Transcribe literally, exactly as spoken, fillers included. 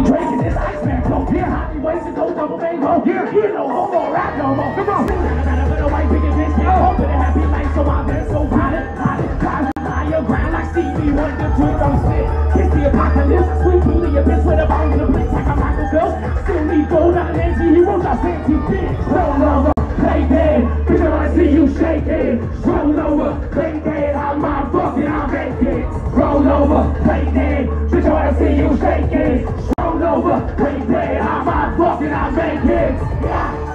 Drinking this Iceman flow. Here, hockey ways to go double mango. Here, here, no homo rap no more. Come on. But a white picket bitch can't hope it a happy life, so I've been so violent. Violent, violent, higher ground like Stevie Wonder. Twin on spit. Kiss the apocalypse. Sweet Julia, bitch with a bone in the blitz like a Michael Phelps. Still need gold on an anti-heroes. I sent you bitch. Roll over, play dead. Bitch, I wanna see you shaking. Roll over, play dead. I'm my fucking, I'm vacant. Roll over, play dead. Bitch, I wanna see you shaking. Roll over, play dead. I'm my fucking, I'm vacant. Yeah.